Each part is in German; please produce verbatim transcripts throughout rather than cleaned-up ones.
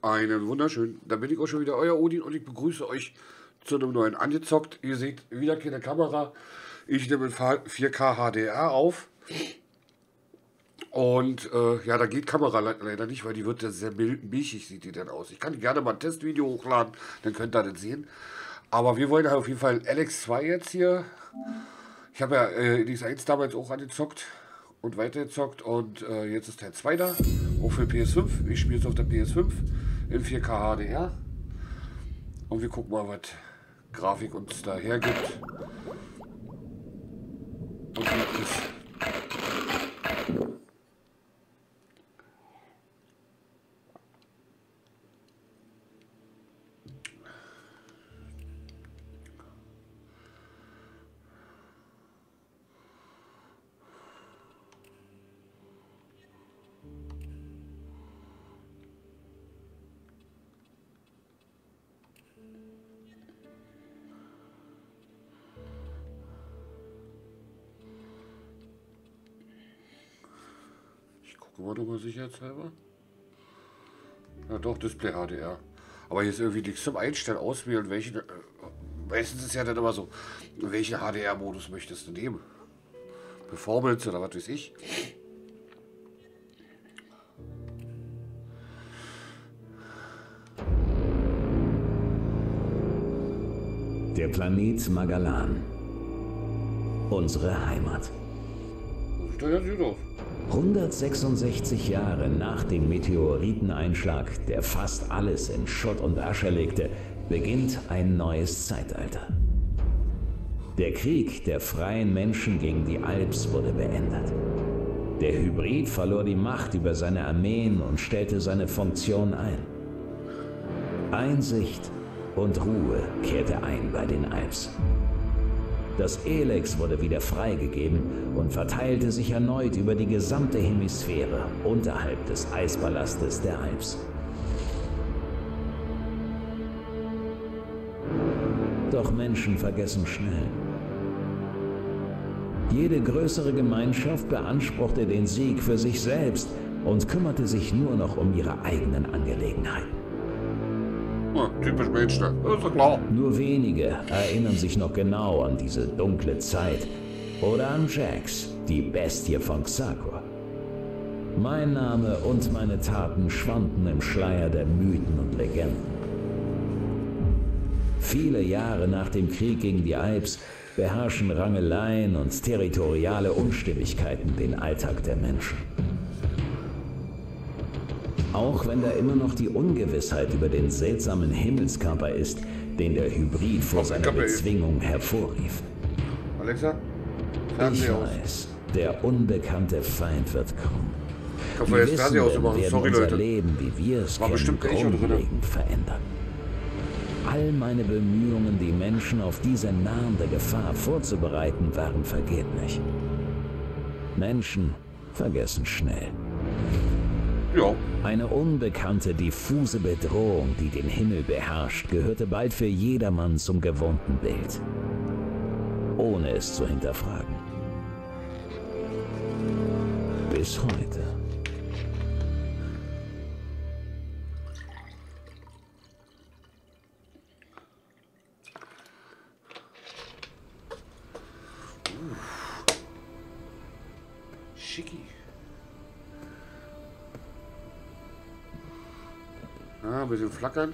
Einen wunderschönen. Da bin ich auch schon wieder, euer Odin, und ich begrüße euch zu einem neuen Angezockt. Ihr seht wieder keine Kamera. Ich nehme in vier K H D R auf. Und äh, ja, da geht Kamera leider nicht, weil die wird ja sehr milchig, sieht die dann aus. Ich kann gerne mal ein Testvideo hochladen, dann könnt ihr das sehen. Aber wir wollen halt auf jeden Fall L X zwei jetzt hier. Ich habe ja äh, die X eins damals auch angezockt und weitergezockt, und äh, jetzt ist Teil zwei da, auch für P S fünf. Ich spiele es auf der P S fünf in vier K H D R, und wir gucken mal, was Grafik uns da hergibt. Und wie ist. Gucken wir doch mal sicherheitshalber. Ja doch, Display H D R. Aber hier ist irgendwie nichts zum Einstellen, auswählen, welchen. Äh, meistens ist ja dann immer so, welchen H D R-Modus möchtest du nehmen? Performance oder was weiß ich. Der Planet Magellan. Unsere Heimat. Das sieht doch ganz gut aus. hundertsechsundsechzig Jahre nach dem Meteoriteneinschlag, der fast alles in Schutt und Asche legte, beginnt ein neues Zeitalter. Der Krieg der freien Menschen gegen die Alps wurde beendet. Der Hybrid verlor die Macht über seine Armeen und stellte seine Funktion ein. Einsicht und Ruhe kehrte ein bei den Alps. Das Elex wurde wieder freigegeben und verteilte sich erneut über die gesamte Hemisphäre unterhalb des Eispalastes der Alps. Doch Menschen vergessen schnell. Jede größere Gemeinschaft beanspruchte den Sieg für sich selbst und kümmerte sich nur noch um ihre eigenen Angelegenheiten. Ja, typisch Mensch, das ist doch klar. Nur wenige erinnern sich noch genau an diese dunkle Zeit oder an Jax, die Bestie von Xakor. Mein Name und meine Taten schwanden im Schleier der Mythen und Legenden. Viele Jahre nach dem Krieg gegen die Alps beherrschen Rangeleien und territoriale Unstimmigkeiten den Alltag der Menschen. Auch wenn da immer noch die Ungewissheit über den seltsamen Himmelskörper ist, den der Hybrid vor seiner Bezwingung hervorrief. Alexa, ich weiß, der unbekannte Feind wird kommen. Ich hoffe, jetzt Fernseher auszumachen. Sorry, unser Leute. Leben, wie wir es kennen, grundlegend verändern. All meine Bemühungen, die Menschen auf diese nahende Gefahr vorzubereiten, waren vergeblich. Menschen vergessen schnell. Ja. Eine unbekannte, diffuse Bedrohung, die den Himmel beherrscht, gehörte bald für jedermann zum gewohnten Bild. Ohne es zu hinterfragen. Bis heute. Schicki. Ja, ein bisschen flackern.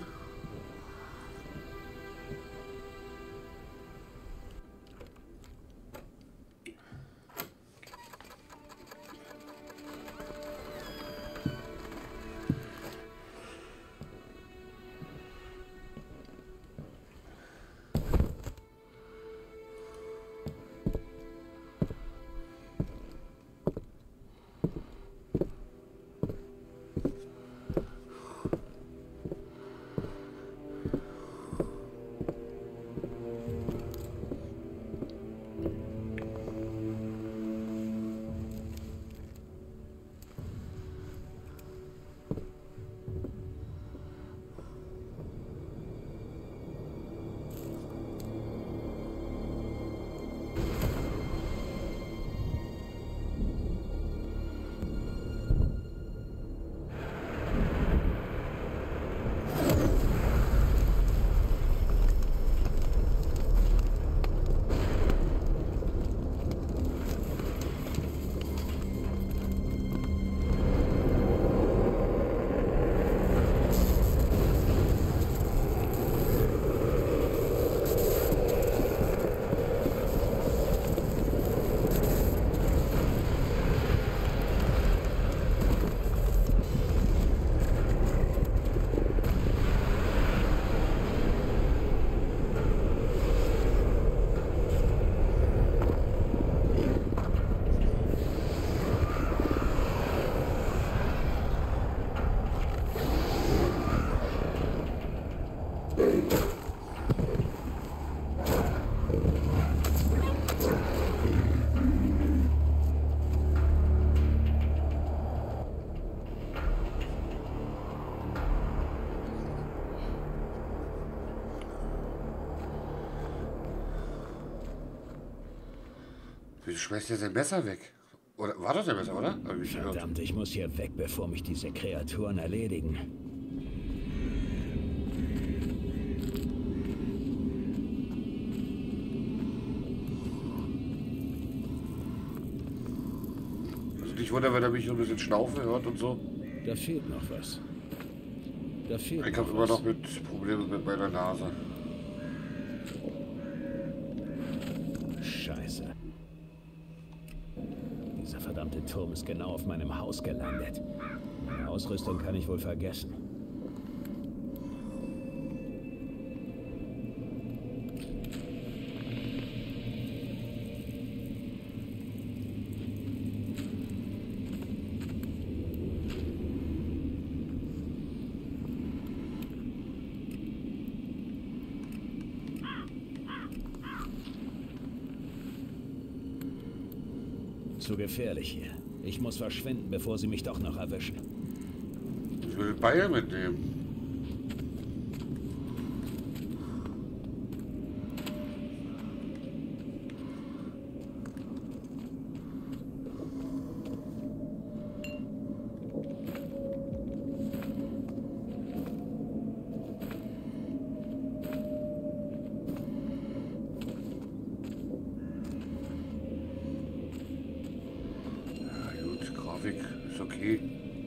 Wieso schmeißt der sein Messer weg? Oder war das der Messer, oder? Ich Verdammt, ich muss hier weg, bevor mich diese Kreaturen erledigen. Also nicht wundern, wenn er mich so ein bisschen schnaufen hört und so. Da fehlt noch was. Da fehlt ich habe immer noch mit Problemen mit meiner Nase. Scheiße. Dieser verdammte Turm ist genau auf meinem Haus gelandet. Meine Ausrüstung kann ich wohl vergessen. Zu gefährlich hier. Ich muss verschwinden, bevor sie mich doch noch erwischen. Ich will Beil mitnehmen. Ist okay.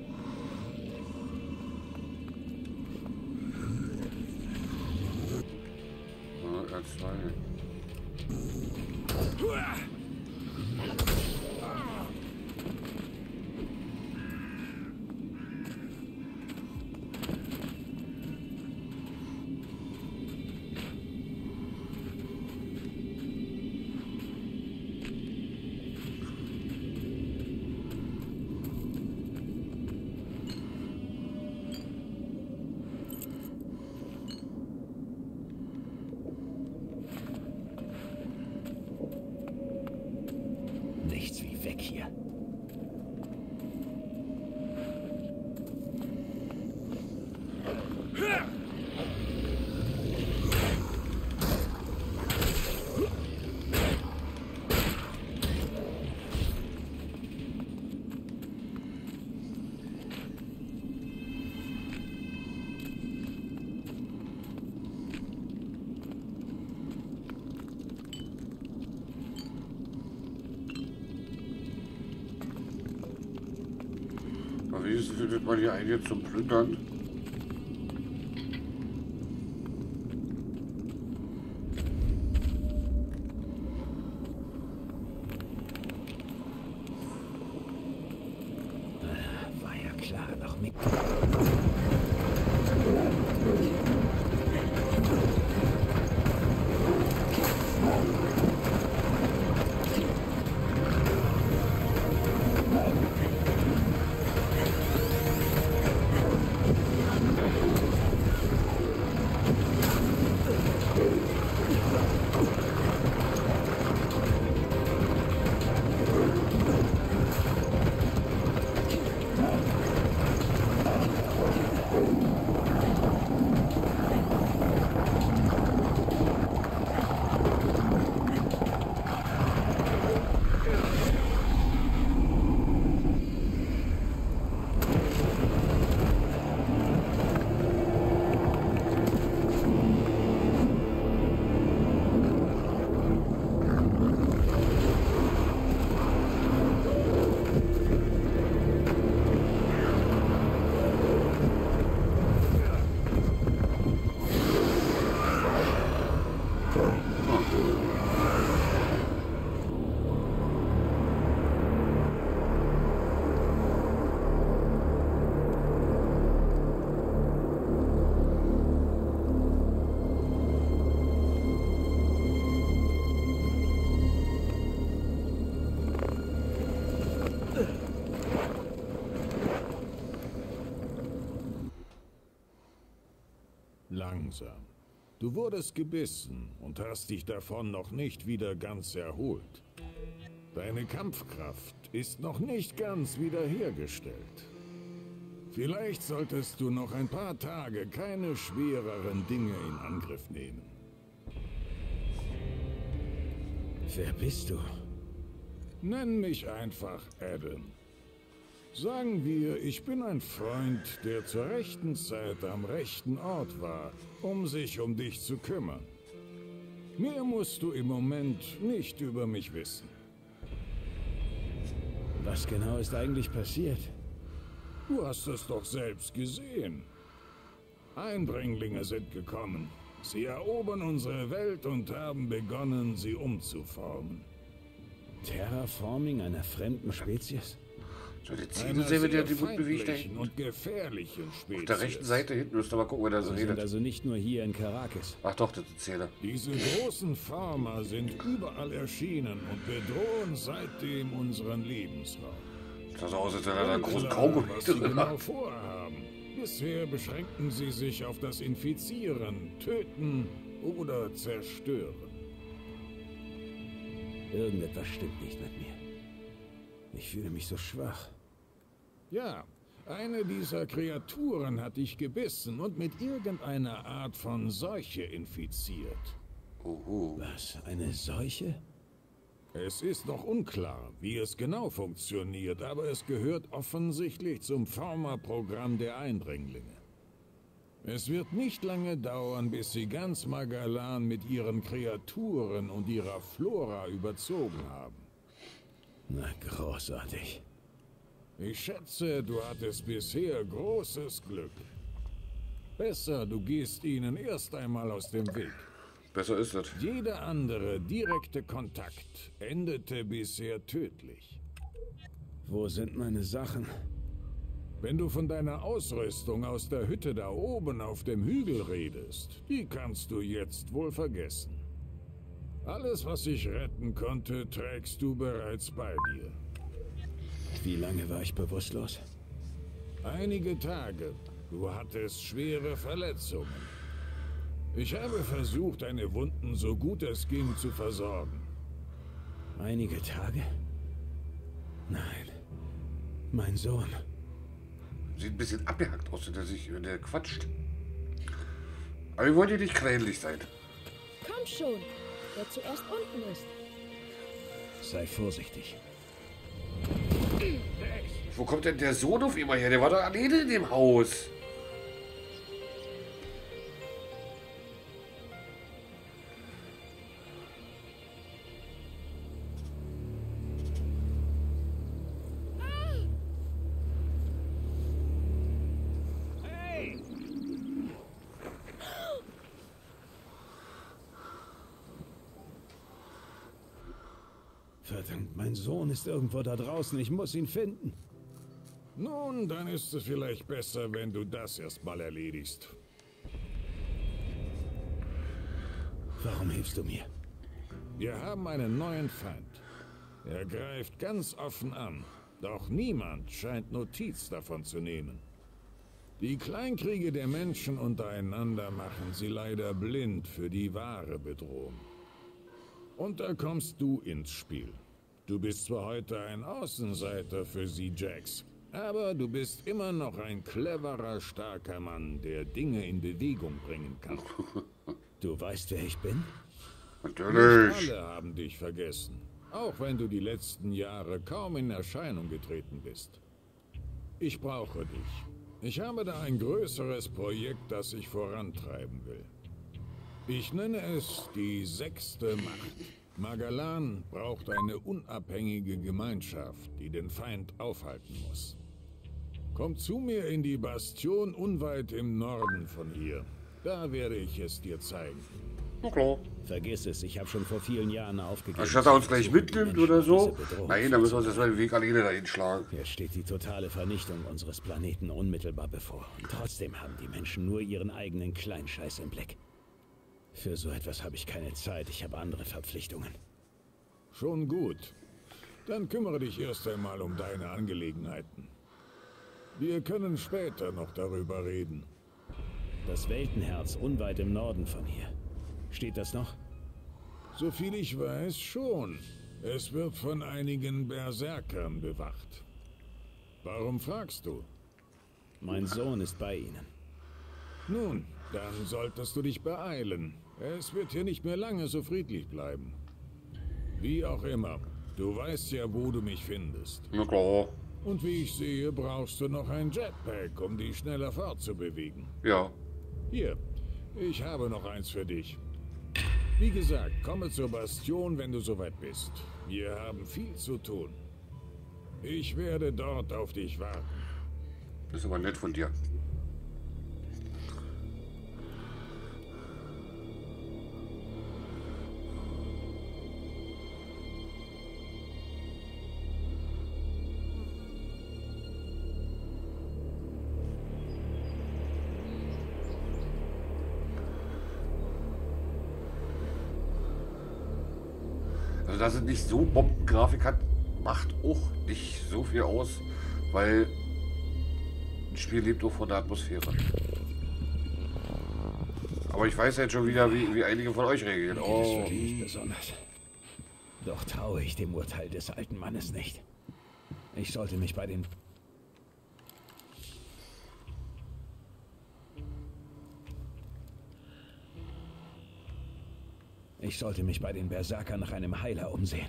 Ja, R zwei. Nichts wie weg hier. Wie findet man hier einige zum Plündern? War ja klar, noch mit. Langsam. Du wurdest gebissen und hast dich davon noch nicht wieder ganz erholt. Deine Kampfkraft ist noch nicht ganz wiederhergestellt. Vielleicht solltest du noch ein paar Tage keine schwereren Dinge in Angriff nehmen. Wer bist du? Nenn mich einfach Adam. Sagen wir, ich bin ein Freund, der zur rechten Zeit am rechten Ort war, um sich um dich zu kümmern. Mehr musst du im Moment nicht über mich wissen. Was genau ist eigentlich passiert? Du hast es doch selbst gesehen. Eindringlinge sind gekommen. Sie erobern unsere Welt und haben begonnen, sie umzuformen. Terraforming einer fremden Spezies? So, die Ziele sehen wir, der die gut bewegt da hinten. Und gefährlichen Spezies. Auf der rechten Seite hinten müsst ihr mal gucken, wer da so Wir sind redet. also nicht nur hier in Caracas. Ach doch, das sind Zähler. Diese großen Farmer sind überall erschienen und bedrohen seitdem unseren Lebensraum. Sieht das aus, als wenn er da einen großen Unklar, Kaugummi was sie drin genau hat. vorhaben. Bisher beschränken sie sich auf das Infizieren, Töten oder Zerstören. Irgendetwas stimmt nicht mit mir. Ich fühle mich so schwach. Ja, eine dieser Kreaturen hat dich gebissen und mit irgendeiner Art von Seuche infiziert. Oho. Was? Eine Seuche? Es ist noch unklar, wie es genau funktioniert, aber es gehört offensichtlich zum Farmer-Programm der Eindringlinge. Es wird nicht lange dauern, bis sie ganz Magalan mit ihren Kreaturen und ihrer Flora überzogen haben. Na, großartig. Ich schätze, du hattest bisher großes Glück. Besser, du gehst ihnen erst einmal aus dem Weg. Besser ist das. Jeder andere direkte Kontakt endete bisher tödlich. Wo sind meine Sachen? Wenn du von deiner Ausrüstung aus der Hütte da oben auf dem Hügel redest, die kannst du jetzt wohl vergessen. Alles, was ich retten konnte, trägst du bereits bei dir. Wie lange war ich bewusstlos? Einige Tage. Du hattest schwere Verletzungen. Ich habe versucht, deine Wunden so gut es ging zu versorgen. Einige Tage? Nein. Mein Sohn. Sieht ein bisschen abgehackt aus, wenn der sich, wenn der quatscht. Aber wir wollen hier nicht kleinlich sein. Komm schon, wer zuerst unten ist. Sei vorsichtig. Wo kommt denn der Sohn auf immer her? Der war doch alleine in dem Haus. Verdammt, mein Sohn ist irgendwo da draußen. Ich muss ihn finden. Nun, dann ist es vielleicht besser, wenn du das erstmal erledigst. Warum hilfst du mir? Wir haben einen neuen Feind. Er greift ganz offen an, doch niemand scheint Notiz davon zu nehmen. Die Kleinkriege der Menschen untereinander machen sie leider blind für die wahre Bedrohung. Und da kommst du ins Spiel. Du bist zwar heute ein Außenseiter für sie, Jax, aber du bist immer noch ein cleverer, starker Mann, der Dinge in Bewegung bringen kann. Du weißt, wer ich bin? Natürlich. Nicht alle haben dich vergessen, auch wenn du die letzten Jahre kaum in Erscheinung getreten bist. Ich brauche dich. Ich habe da ein größeres Projekt, das ich vorantreiben will. Ich nenne es die sechste Macht. Magalan braucht eine unabhängige Gemeinschaft, die den Feind aufhalten muss. Komm zu mir in die Bastion unweit im Norden von hier. Da werde ich es dir zeigen. Na klar. Vergiss es, ich habe schon vor vielen Jahren aufgegeben. Anstatt er uns gleich mitnimmt oder so. Diese Bedrohung Nein, da müssen wir uns erstmal den Weg alleine dahin schlagen. Jetzt steht die totale Vernichtung unseres Planeten unmittelbar bevor. Und trotzdem haben die Menschen nur ihren eigenen Kleinscheiß im Blick. Für so etwas habe ich keine Zeit, ich habe andere Verpflichtungen. Schon gut. Dann kümmere dich erst einmal um deine Angelegenheiten. Wir können später noch darüber reden. Das Weltenherz unweit im Norden von hier. Steht das noch? Soviel ich weiß, schon. Es wird von einigen Berserkern bewacht. Warum fragst du? Mein Sohn ist bei Ihnen. Nun, dann solltest du dich beeilen. Es wird hier nicht mehr lange so friedlich bleiben. Wie auch immer, Du weißt ja, wo du mich findest. Na klar. Und wie ich sehe, brauchst du noch ein Jetpack, um dich schneller fortzubewegen. Ja. Hier, ich habe noch eins für dich. Wie gesagt, komme zur Bastion, wenn du soweit bist. Wir haben viel zu tun. Ich werde dort auf dich warten. Das ist aber nett von dir. Also, dass es nicht so Bombengrafik hat, macht auch nicht so viel aus, weil ein Spiel lebt auch von der Atmosphäre. Aber ich weiß jetzt schon wieder, wie, wie einige von euch reagieren. Das Oh. verliere ich besonders. Doch traue ich dem Urteil des alten Mannes nicht. Ich sollte mich bei den... Ich sollte mich bei den Berserkern nach einem Heiler umsehen.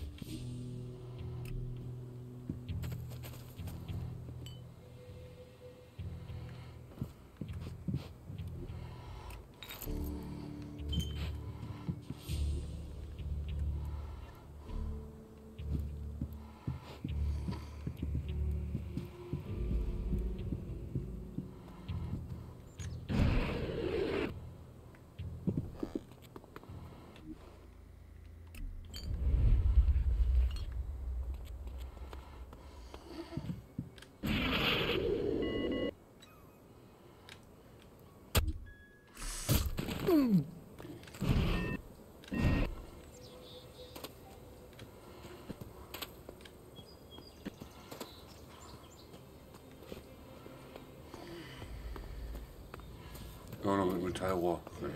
Ja, noch mit Metallrohr.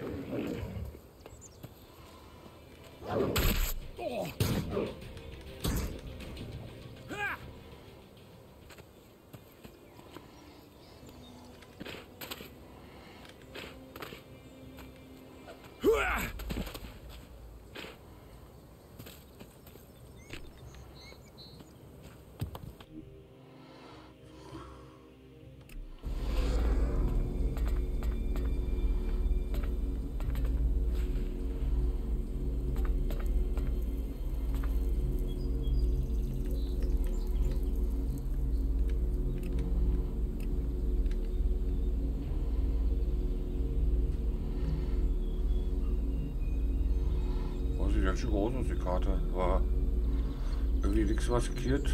Sieht ganz schön groß aus, die Karte. Aber irgendwie nichts maskiert,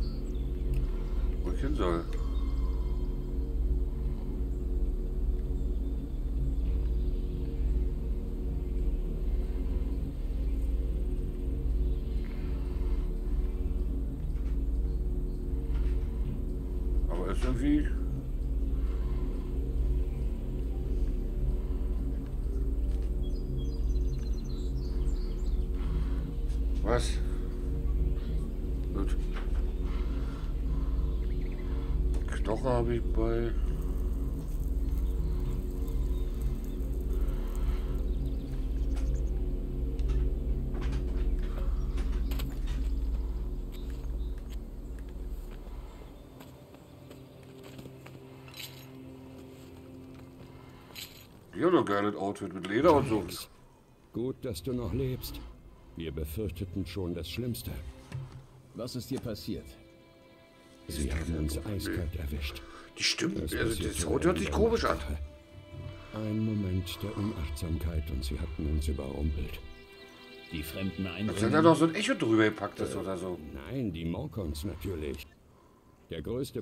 wo ich hin soll. Aber ist irgendwie... Was? Gut. Knochen habe ich bei... Ja, noch geiles Outfit mit Leder und so. Gut, dass du noch lebst. Wir befürchteten schon das Schlimmste. Was ist dir passiert? Sie haben uns eiskalt erwischt. Die Stimmen, Es also passierte das Haut hört sich in komisch der an. Nacht. Ein Moment der Unachtsamkeit und sie hatten uns überrumpelt. Die fremden Als wenn da Eindringlinge... noch so ein Echo drüber gepackt ist oder so. Nein, die Morkons natürlich. Der größte...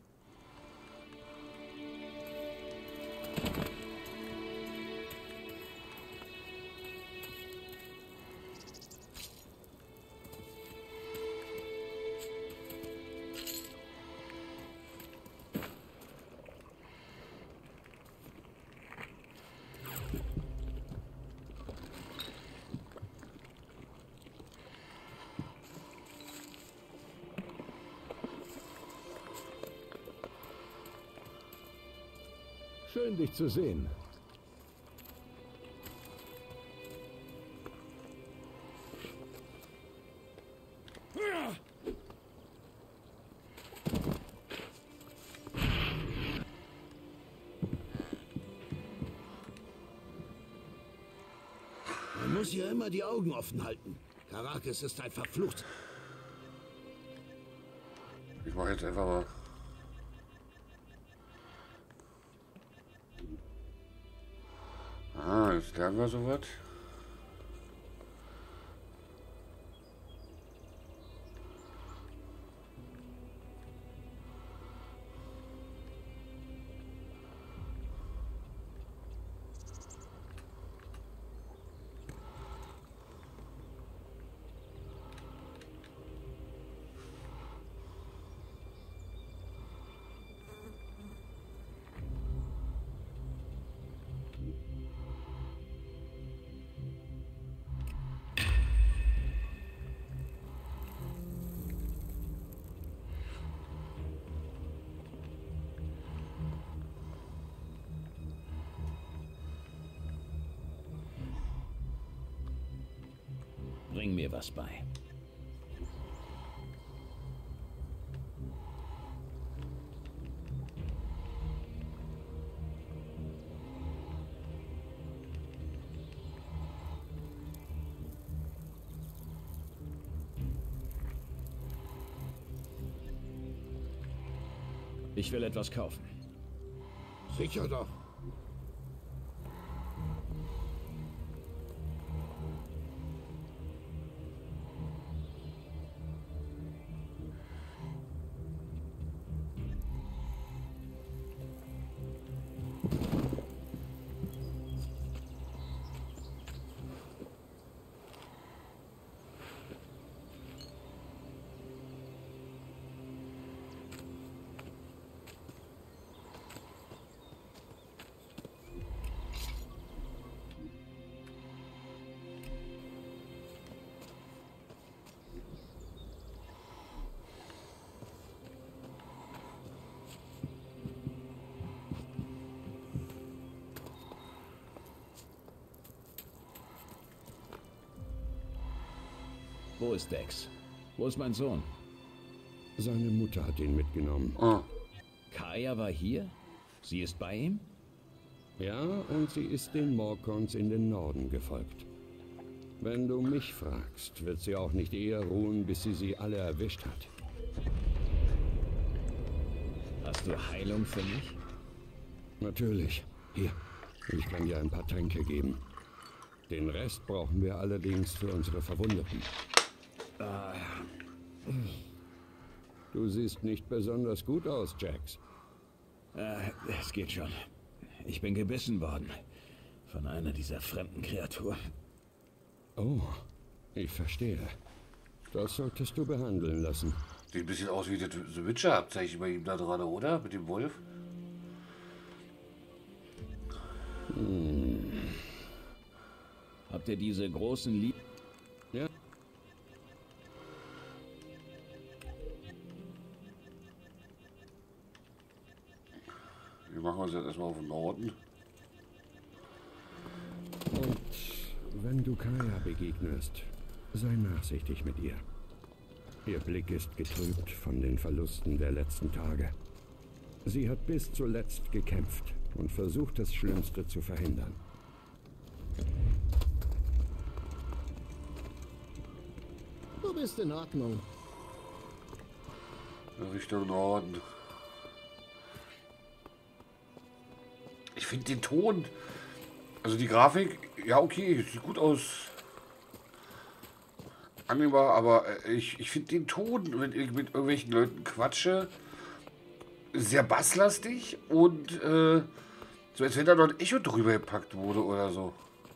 Schön, dich zu sehen. muss hier immer die Augen offen halten. Caracas ist ein verflucht. Ich mache jetzt einfach mal. Ah, jetzt lernen wir sowas. Bring mir was bei. Ich will etwas kaufen. Sicher doch. Wo ist Dex? Wo ist mein Sohn? Seine Mutter hat ihn mitgenommen. Ah. Kaya war hier? Sie ist bei ihm? Ja, und sie ist den Morcons in den Norden gefolgt. Wenn du mich fragst, wird sie auch nicht eher ruhen, bis sie sie alle erwischt hat. Hast du Heilung für mich? Natürlich. Hier, ich kann dir ein paar Tränke geben. Den Rest brauchen wir allerdings für unsere Verwundeten. Du siehst nicht besonders gut aus, Jax. Äh, es geht schon. Ich bin gebissen worden. Von einer dieser fremden Kreaturen. Oh, ich verstehe. Das solltest du behandeln lassen. Sieht ein bisschen aus wie das The Witcher-Abzeichen bei ihm da dran, oder? Mit dem Wolf. Hm. Habt ihr diese großen Lie... Ja. Wir machen uns jetzt erstmal auf den Norden. Und wenn du Kaya begegnest, sei nachsichtig mit ihr. Ihr Blick ist getrübt von den Verlusten der letzten Tage. Sie hat bis zuletzt gekämpft und versucht, das Schlimmste zu verhindern. Du bist in Ordnung. Richtung Norden. Ich finde den Ton, also die Grafik, ja okay, sieht gut aus. Annehmbar, aber ich, ich finde den Ton, wenn ich mit irgendwelchen Leuten quatsche, sehr basslastig und äh, so als wenn da noch ein Echo drüber gepackt wurde oder so.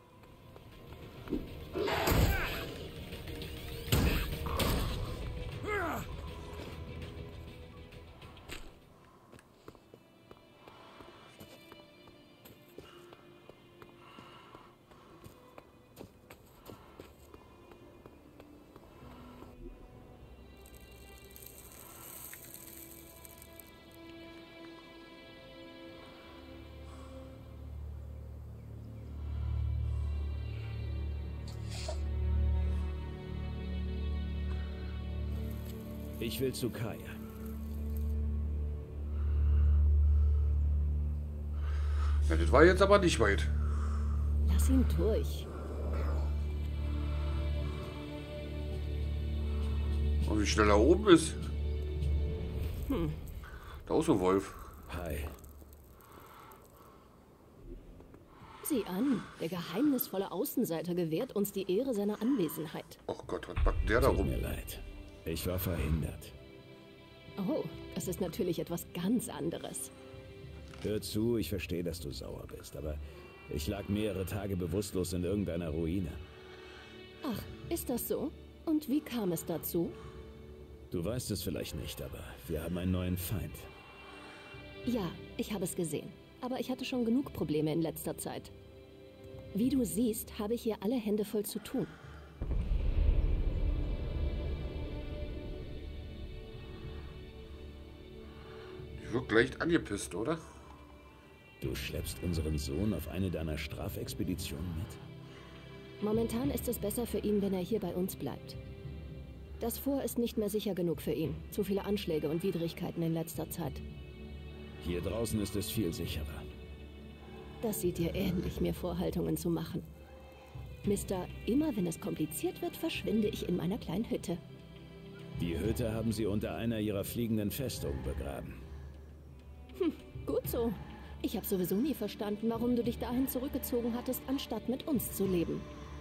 Ich will zu Kaya. Ja, das war jetzt aber nicht weit. Lass ihn durch. Und wie schnell er oben ist. Hm. Da ist ein Wolf. Hi. Sieh an, der geheimnisvolle Außenseiter gewährt uns die Ehre seiner Anwesenheit. Oh Gott, was macht der da Tut rum? mir leid. Ich war verhindert. Oh, das ist natürlich etwas ganz anderes. Hör zu, ich verstehe, dass du sauer bist, aber ich lag mehrere Tage bewusstlos in irgendeiner Ruine. Ach, ist das so? Und wie kam es dazu? Du weißt es vielleicht nicht, aber wir haben einen neuen Feind. Ja, ich habe es gesehen. Aber ich hatte schon genug Probleme in letzter Zeit. Wie du siehst, habe ich hier alle Hände voll zu tun. Die wirkt leicht angepisst, oder? Du schleppst unseren Sohn auf eine deiner Strafexpeditionen mit? Momentan ist es besser für ihn, wenn er hier bei uns bleibt. Das Fort ist nicht mehr sicher genug für ihn. Zu viele Anschläge und Widrigkeiten in letzter Zeit. Hier draußen ist es viel sicherer. Das sieht dir ähnlich, mir Vorhaltungen zu machen. Mister, immer wenn es kompliziert wird, verschwinde ich in meiner kleinen Hütte. Die Hütte haben sie unter einer ihrer fliegenden Festungen begraben. Hm, gut so. Ich habe sowieso nie verstanden, warum du dich dahin zurückgezogen hattest, anstatt mit uns zu leben.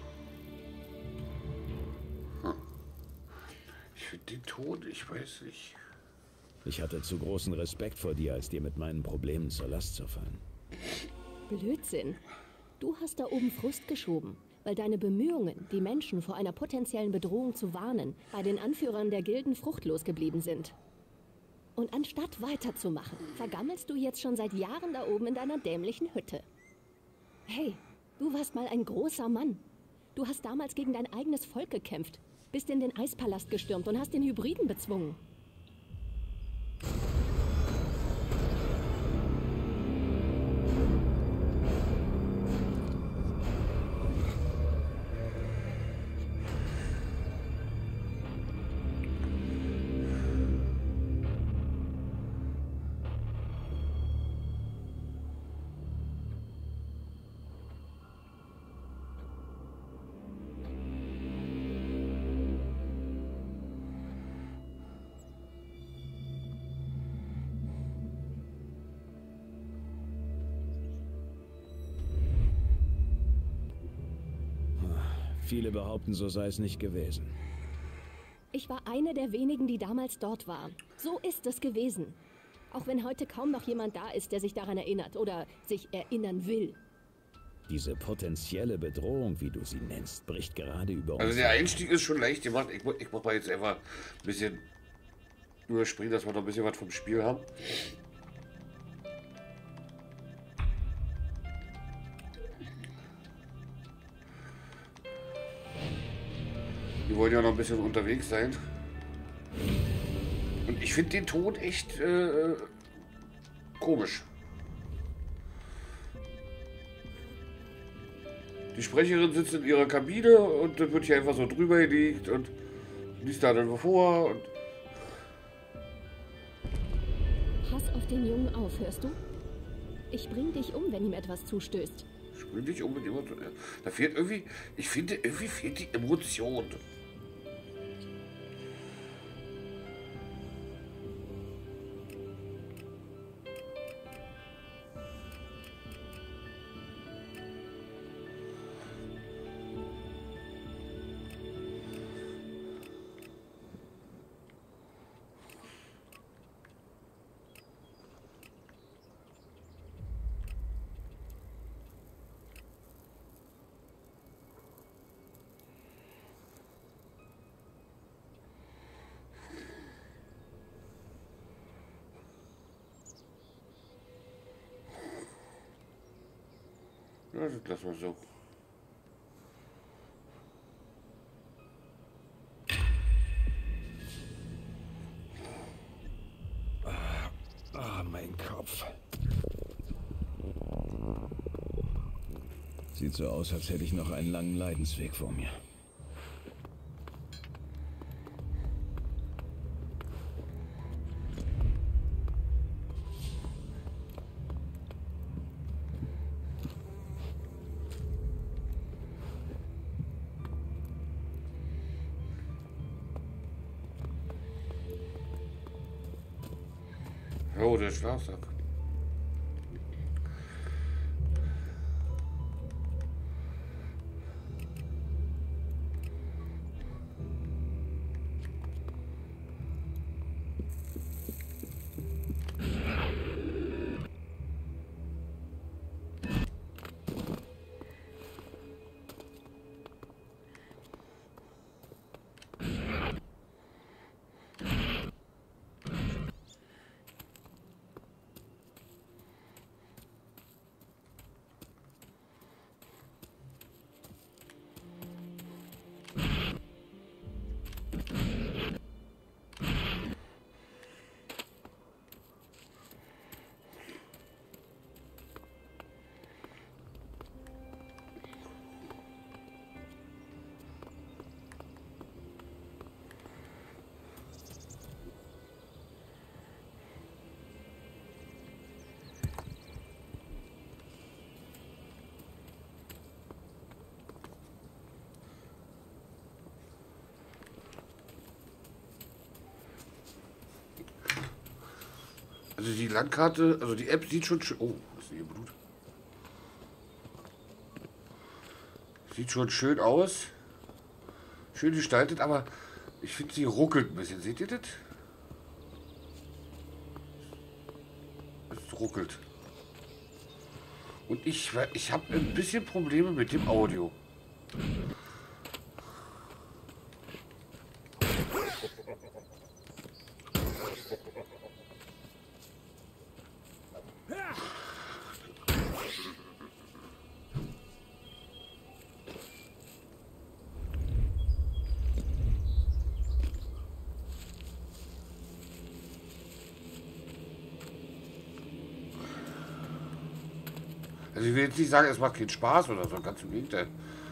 Hm. Ich finde den Ton, ich weiß nicht. Ich hatte zu großen Respekt vor dir, als dir mit meinen Problemen zur Last zu fallen. Blödsinn. Du hast da oben Frust geschoben, weil deine Bemühungen, die Menschen vor einer potenziellen Bedrohung zu warnen, bei den Anführern der Gilden fruchtlos geblieben sind. Und anstatt weiterzumachen, vergammelst du jetzt schon seit Jahren da oben in deiner dämlichen Hütte. Hey, du warst mal ein großer Mann. Du hast damals gegen dein eigenes Volk gekämpft, bist in den Eispalast gestürmt und hast den Hybriden bezwungen. Viele behaupten, so sei es nicht gewesen. Ich war eine der wenigen, die damals dort waren. So ist es gewesen. Auch wenn heute kaum noch jemand da ist, der sich daran erinnert oder sich erinnern will. Diese potenzielle Bedrohung, wie du sie nennst, bricht gerade über uns. Also der Einstieg ist schon leicht gemacht. Ich, ich mach mal jetzt einfach ein bisschen überspringen, dass wir noch ein bisschen was vom Spiel haben. Wir wollen ja noch ein bisschen unterwegs sein. Und ich finde den Ton echt äh, komisch. Die Sprecherin sitzt in ihrer Kabine und dann wird hier einfach so drüber gelegt und liest da dann vor. Und Pass auf den Jungen auf, hörst du? Ich bring dich um, wenn ihm etwas zustößt. ich will nicht unbedingt. Da fehlt irgendwie, ich finde, irgendwie fehlt die Emotion. Ja, das lassen wir so. Ah, mein Kopf. Sieht so aus, als hätte ich noch einen langen Leidensweg vor mir. Oh, der Schlafsack. Also die Landkarte, also die App sieht schon schön. Oh, was ist denn hier Blut? Sieht schon schön aus. Schön gestaltet, aber ich finde, sie ruckelt ein bisschen. Seht ihr das? Es ruckelt. Und ich, ich habe ein bisschen Probleme mit dem Audio. Also ich will jetzt nicht sagen, es macht keinen Spaß oder so, ganz im Gegenteil.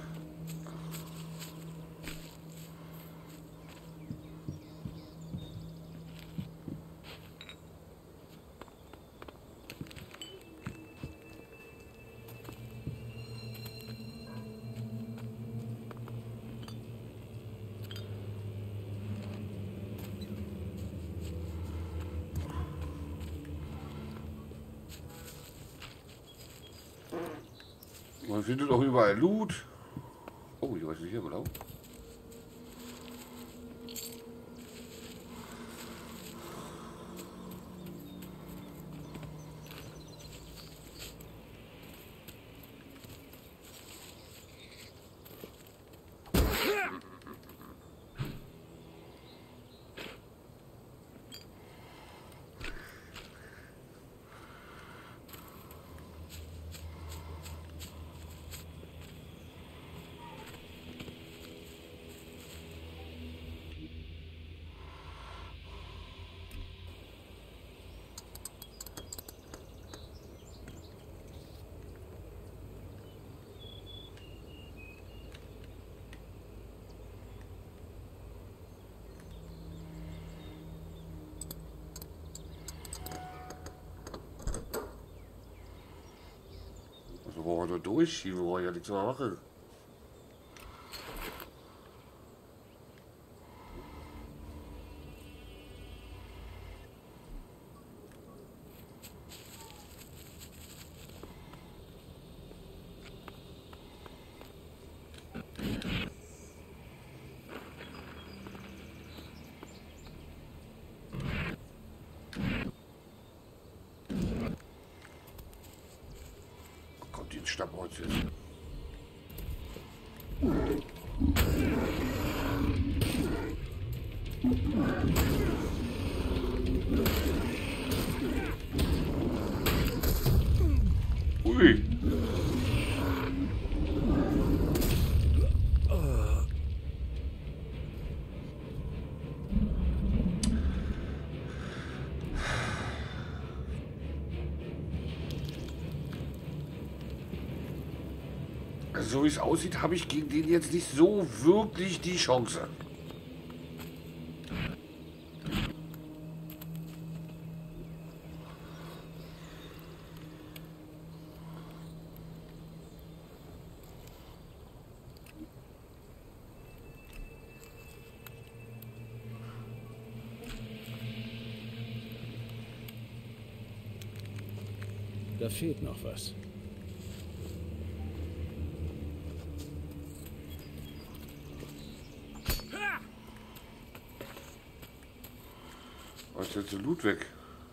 Man findet auch überall Loot. Oh, ich weiß nicht, hier genau. Also wollen wir da durchschieben, wir wollen ja nichts mehr machen. Stammholz ist. Ui. So wie es aussieht, habe ich gegen den jetzt nicht so wirklich die Chance. Da fehlt noch was. Was ist jetzt der Loot weg?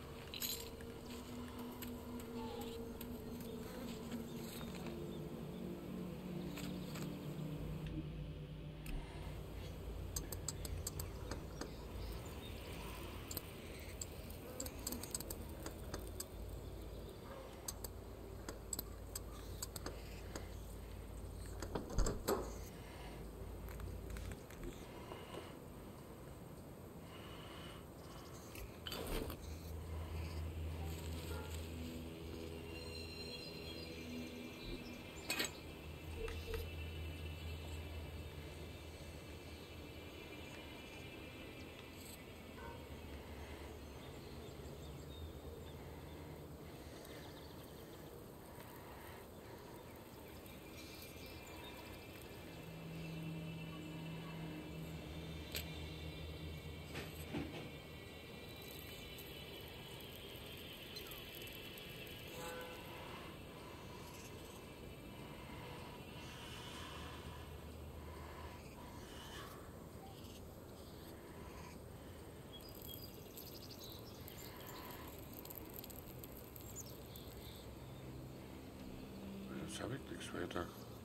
Jetzt habe ich nichts weiter.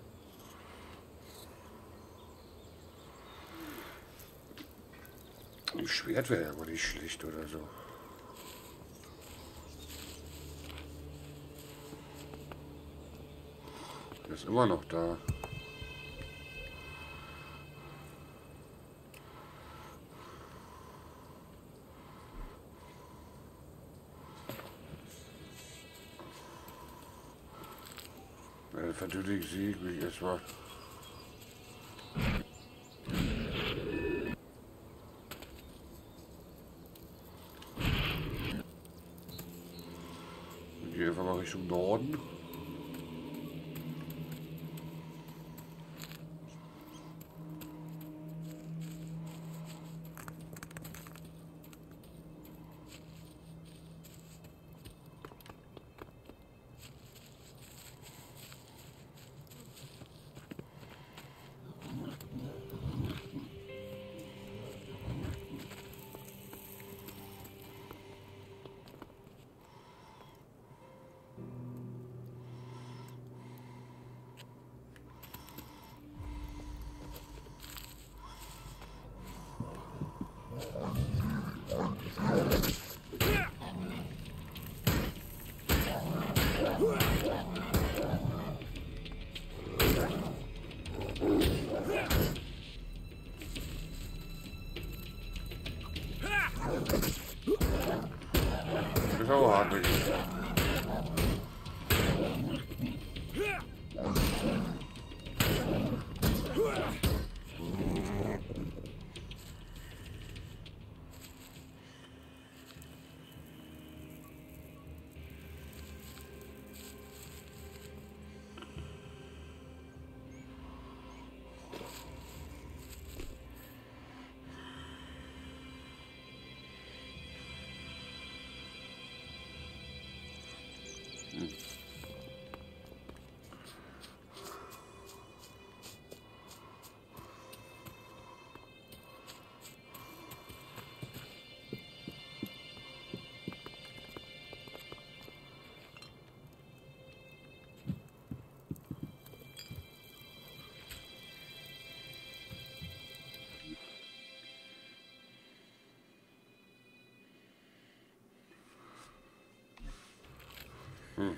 Ein Schwert wäre ja aber nicht schlecht oder so. Der ist immer noch da. Ja, verdünnig Sieg, wie es war. Ich gehe einfach mal Richtung Norden. Das ist aber hartnäckig. Hm.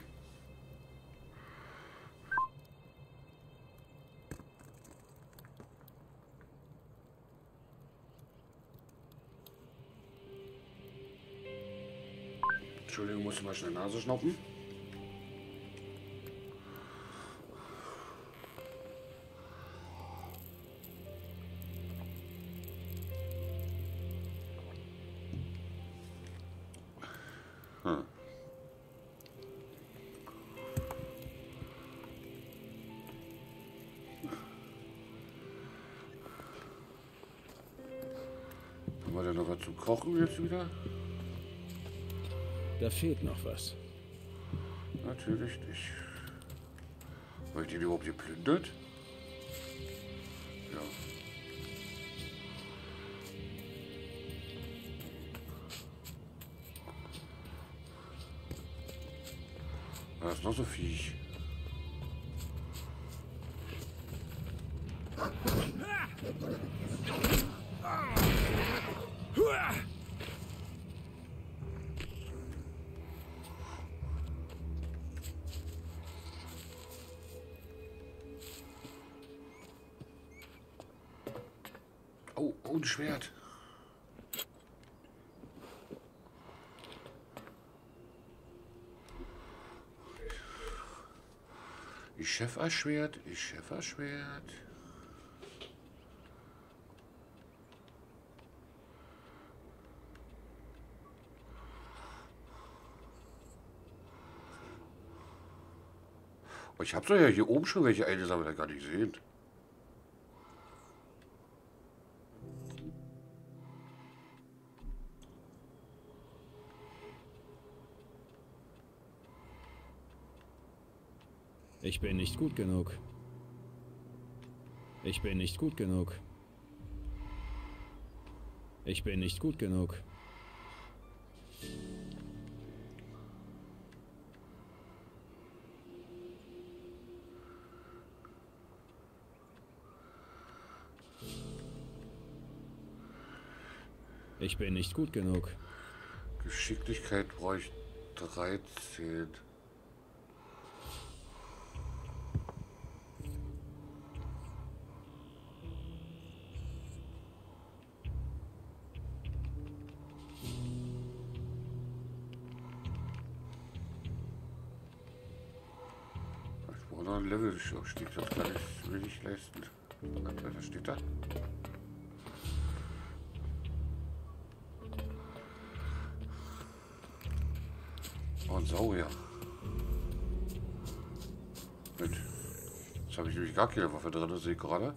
Entschuldigung, musste mal schnell Nase schnappen. Hm. Haben wir denn noch was zum Kochen jetzt wieder? Da fehlt noch was. Na natürlich nicht. Habe ich den überhaupt geplündert? Ja. Da ist noch so Viech. Oh, oh, ein Schwert. Ich Cheferschwert, ich Cheferschwert. Oh, ich habe doch ja hier oben schon welche eingesammelt, gar nicht gesehen. Ich bin nicht gut genug. Ich bin nicht gut genug. Ich bin nicht gut genug. Ich bin nicht gut genug. Geschicklichkeit brauche ich dreizehn. Ich brauche noch ein Level-Stieg, das kann ich mir nicht leisten. Was steht da? Oh, ein Saurier. Mit. Jetzt habe ich nämlich gar keine Waffe drin, das sehe ich gerade.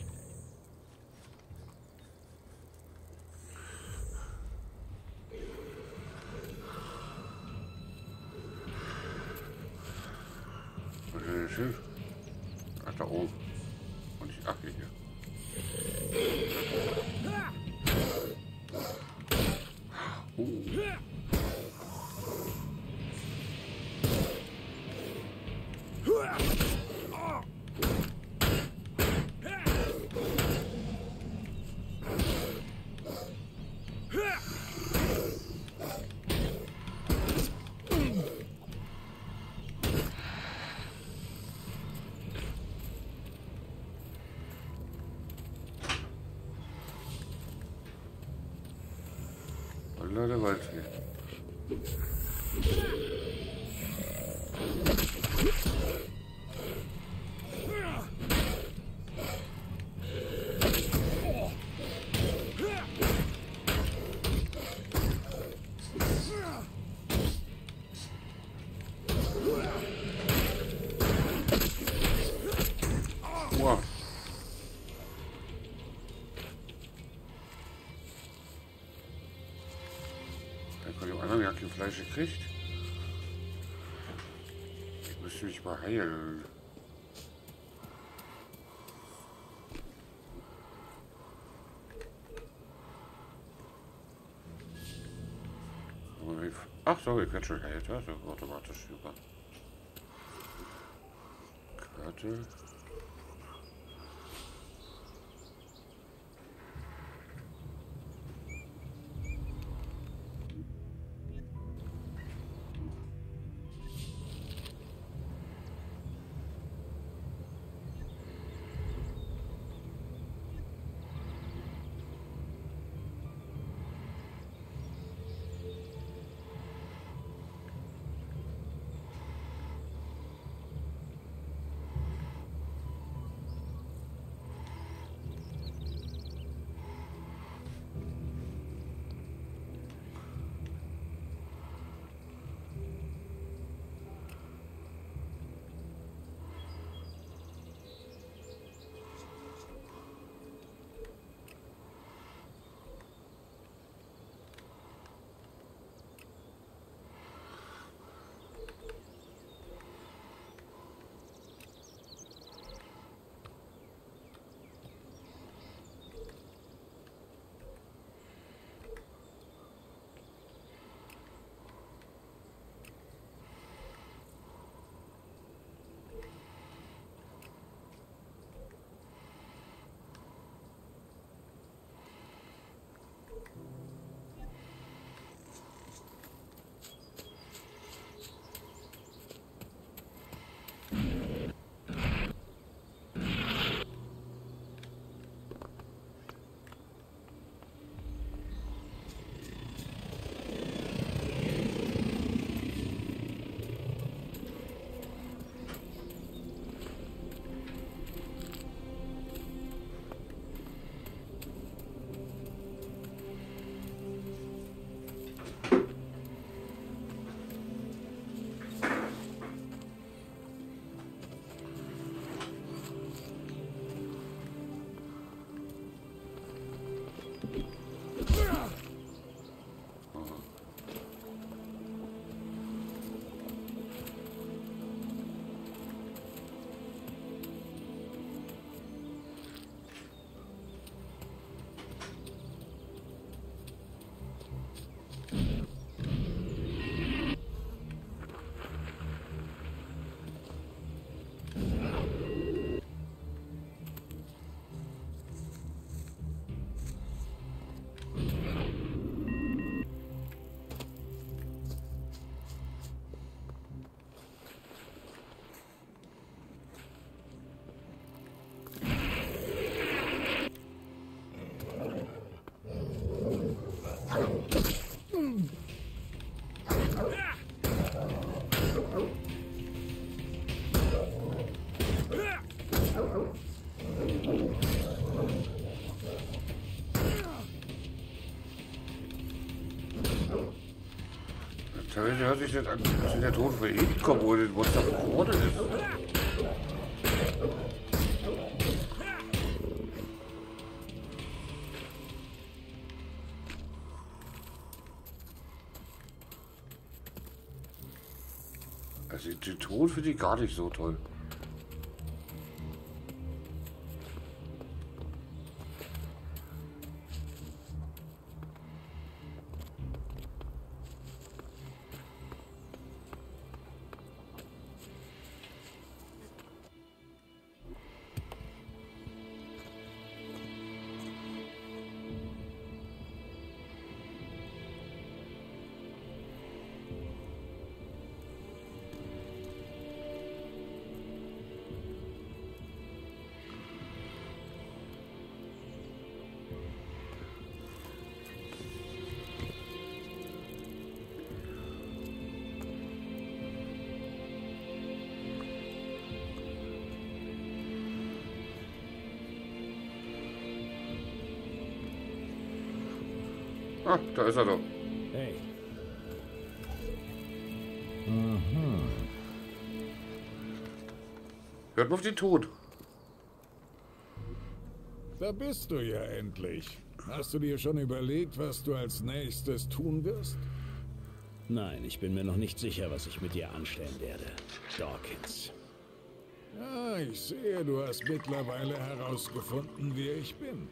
Was ist denn das Schild? Ach, da oben. Und ich. Ach, hier. Oh. Der Wald hier. Wow. Ich habe kein Fleisch gekriegt. Ich müsste mich mal heilen. Ach so, ich werde schon geheilt. Also automatisch über. Karte. Teilweise hört sich das an, als wenn der Ton von hinten kommt, wo das Monster verordnet ist. Also den Ton finde ich gar nicht so toll. Ah, da ist er doch. Hey. Hört mal auf den Ton. Da bist du ja endlich. Hast du dir schon überlegt, was du als nächstes tun wirst? Nein, ich bin mir noch nicht sicher, was ich mit dir anstellen werde. Dawkins. Ja, ich sehe, du hast mittlerweile herausgefunden, wer ich bin.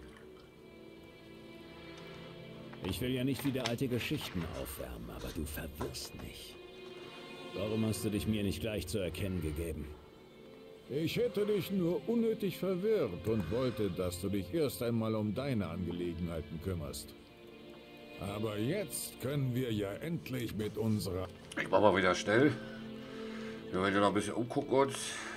Ich will ja nicht wieder alte Geschichten aufwärmen, aber du verwirrst mich. Warum hast du dich mir nicht gleich zu erkennen gegeben? Ich hätte dich nur unnötig verwirrt und wollte, dass du dich erst einmal um deine Angelegenheiten kümmerst. Aber jetzt können wir ja endlich mit unserer... Ich mach mal wieder schnell. Wir wollen ja noch ein bisschen umgucken uns.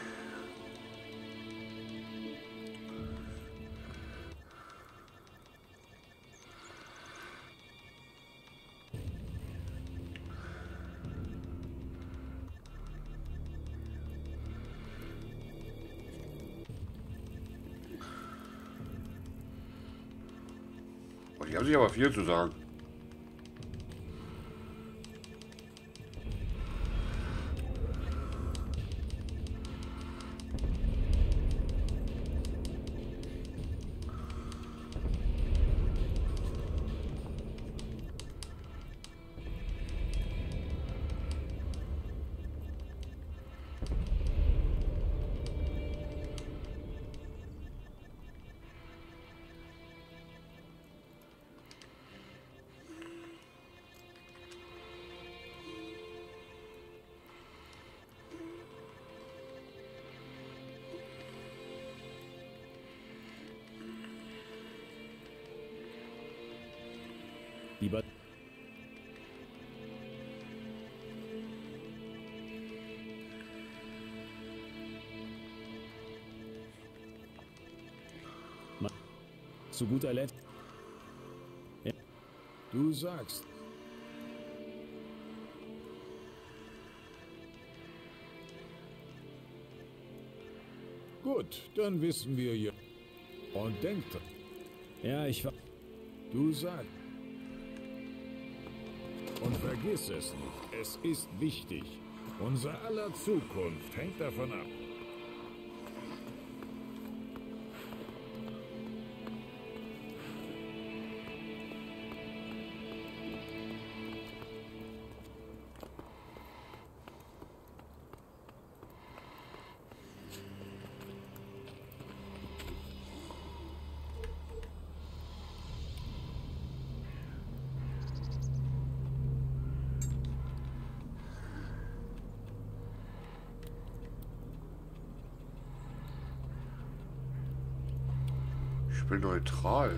Die haben sich aber viel zu sagen. Lieber... Zu guter Letzt... Ja. Du sagst... Gut, dann wissen wir ja. Und denk dran. Ja, ich war... Du sagst... Und vergiss es nicht, es ist wichtig. Unser aller Zukunft hängt davon ab. Ich bin neutral.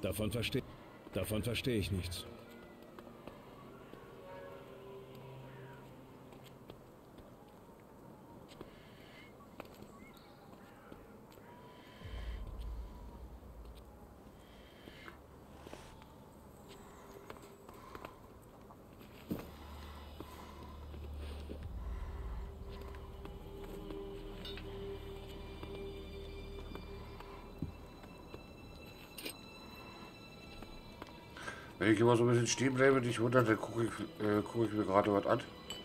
Davon verstehe davon verstehe ich nichts. Wenn ich immer so ein bisschen stehen bleibe und nicht wundert, dann gucke ich, äh, guck ich mir gerade was an.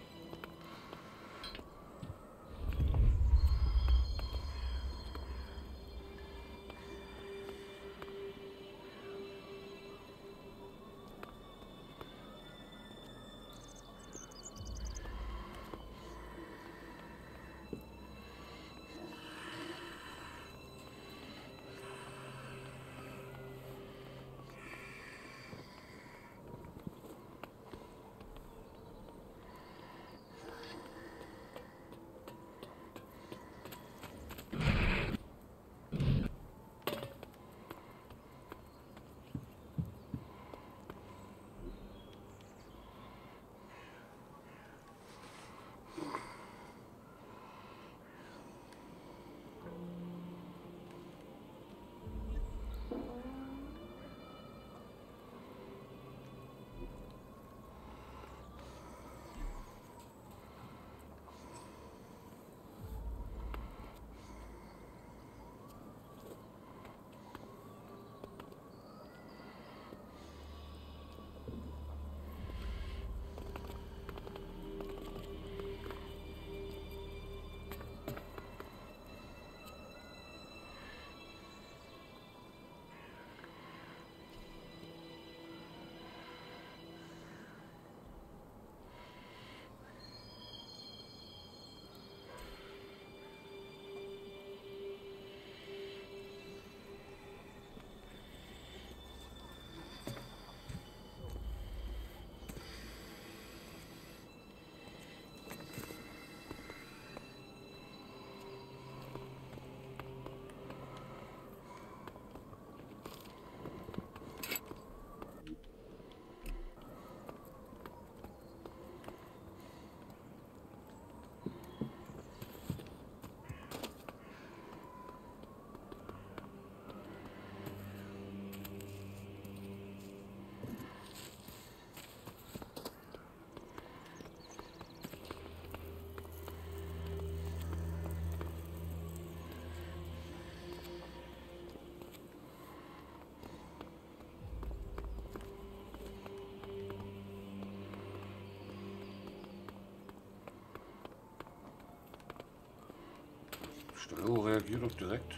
Steuerung reagiert doch direkt.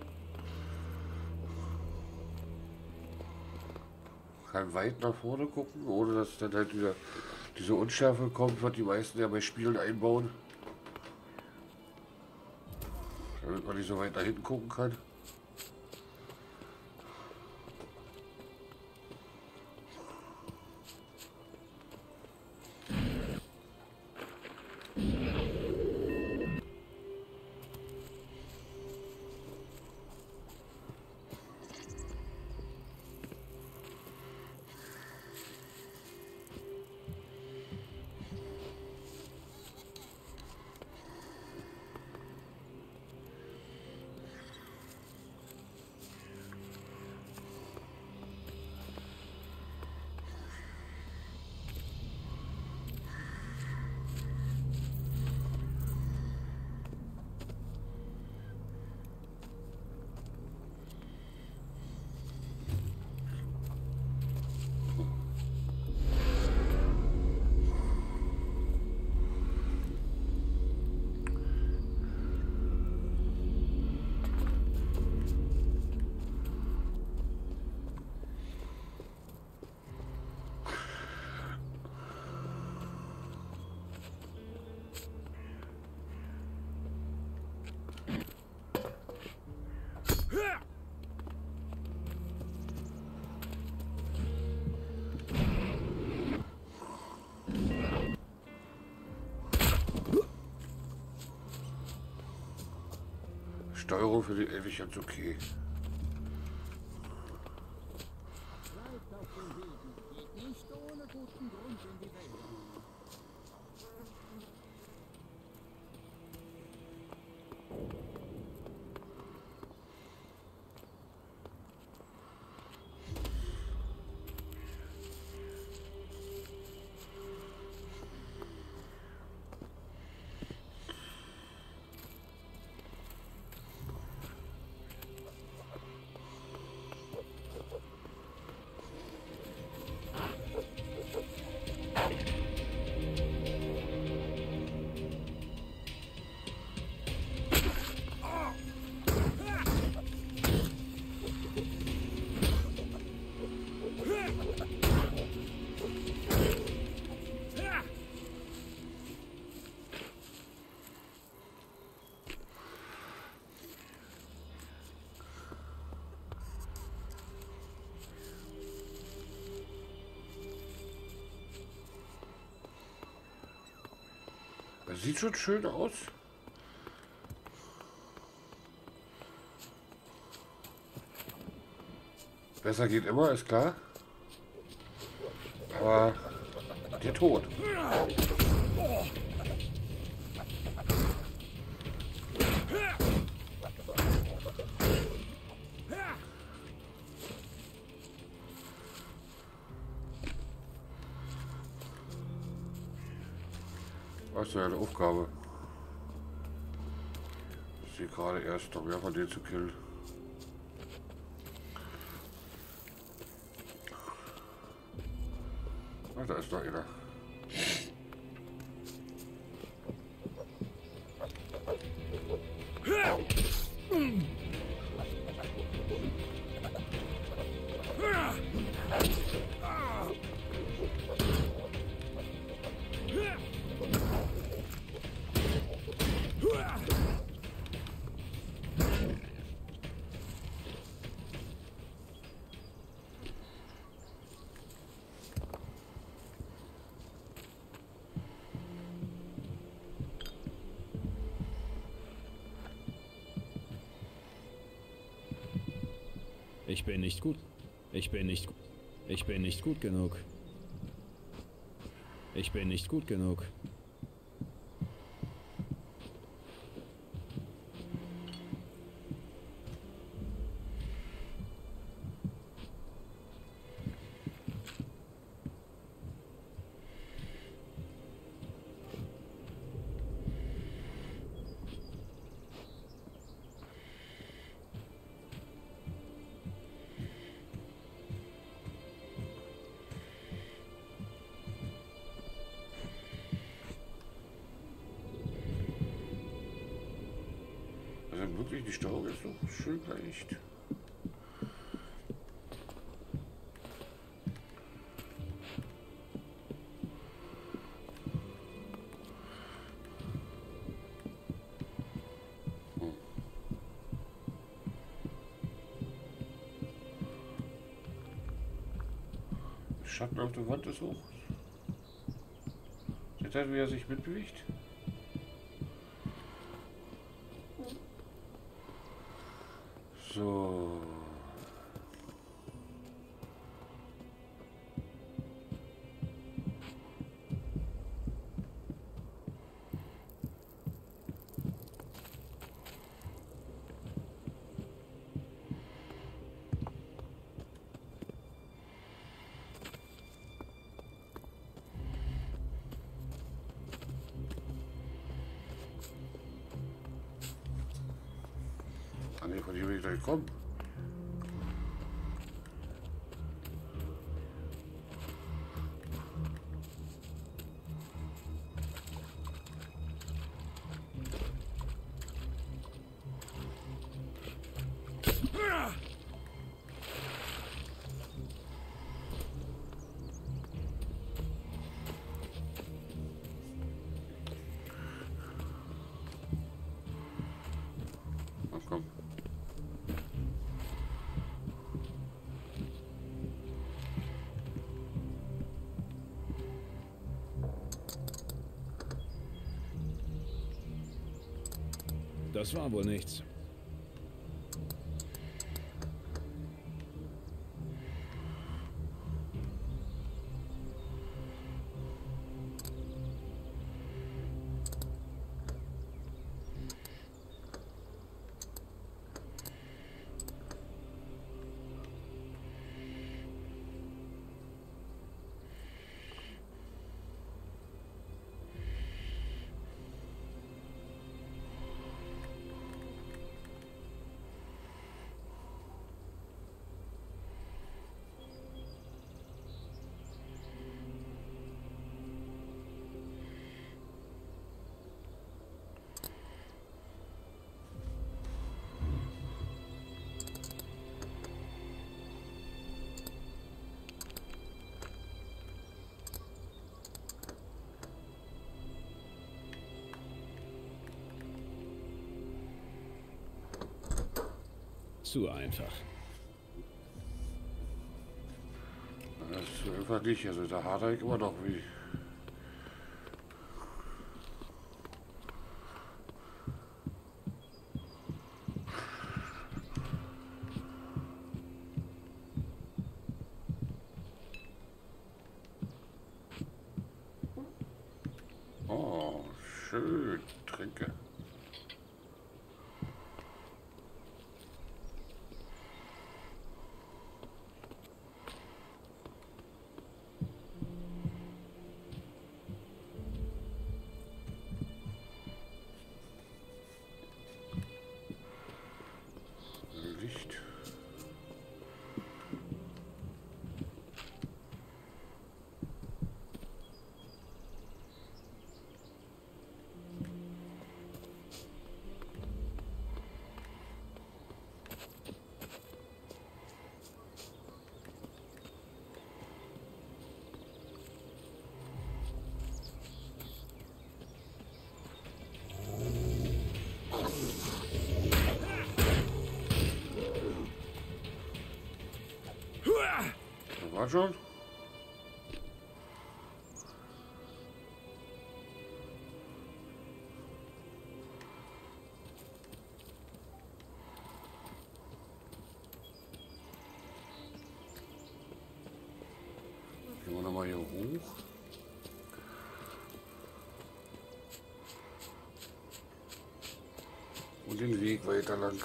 Kann weit nach vorne gucken, ohne dass dann halt wieder diese Unschärfe kommt, was die meisten ja bei Spielen einbauen. Damit man nicht so weit nach hinten gucken kann. Steuerung für die Ewig ganz okay. Das sieht schon schön aus. Besser geht immer, ist klar. Aber der Tod. Was ist ja eine Aufgabe? Ich sehe gerade erst, noch mehr von denen zu killen. Ach, da ist noch einer. Ich bin nicht gut. Ich bin nicht gut. Ich bin nicht gut genug. Ich bin nicht gut genug. Also wirklich, die Steuerung ist so schön leicht. Hm. Schatten auf der Wand ist hoch. Seht ihr, wie er sich mitbewegt? So. Ah ne, von hier bin ich gleich gekommen. Ach komm. Das war wohl nichts. Zu einfach. Das ist einfach nicht, also da hadere ich immer noch wie. Schön, Tränke. Licht. War schon? Gehen wir nochmal hier hoch. Und den Weg weiter lang.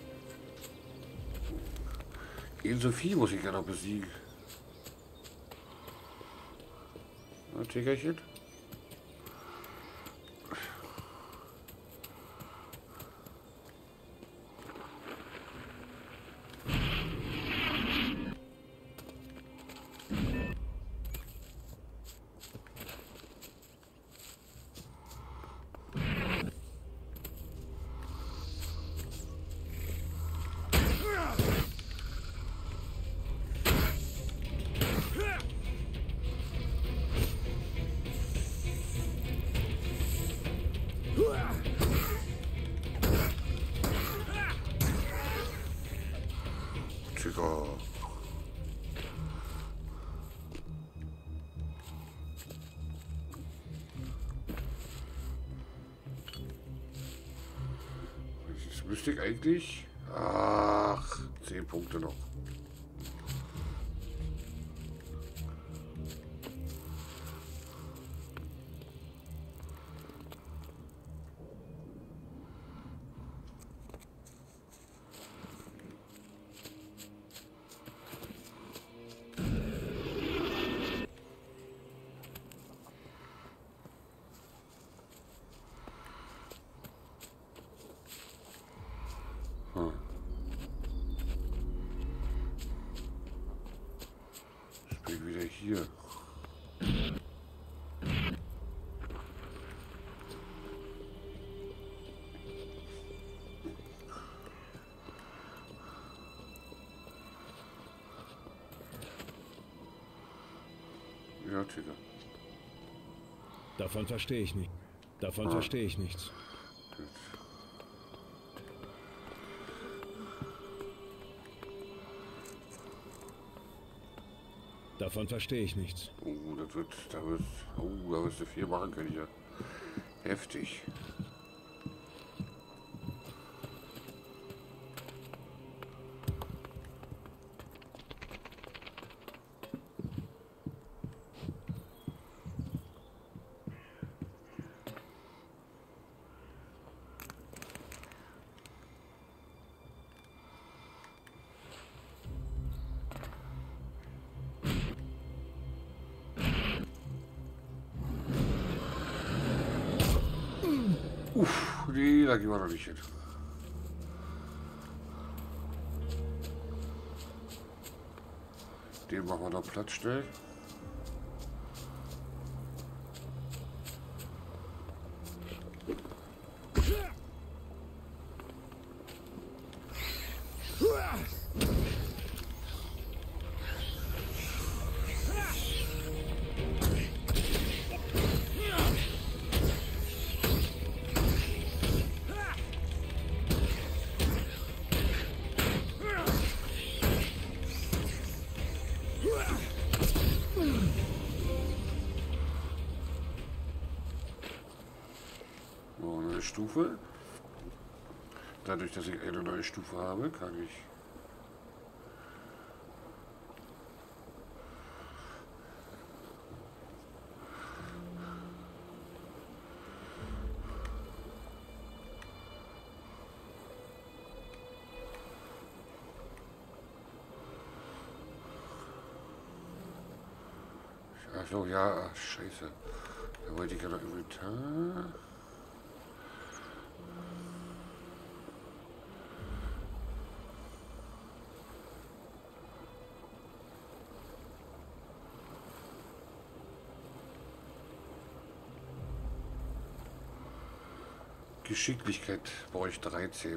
Eben Sophie muss ich ja noch besiegen. Na, Tickerchen. Ticker. Das müsste ich eigentlich... Ach, zehn Punkte noch. Wieder hier. Ja, Tiger. Davon verstehe ich nicht. Davon ah. verstehe ich nichts. Gut. Davon verstehe ich nichts. Oh, das wird, da wird, oh, da wirst du viel machen können hier. Heftig. Uff, nee, da gehen wir noch nicht hin. Den machen wir noch Platz schnell. Stufe. Dadurch, dass ich eine neue Stufe habe, kann ich So, ja, ach, scheiße. Da wollte ich ja noch Inventar. Geschicklichkeit brauche ich dreizehn.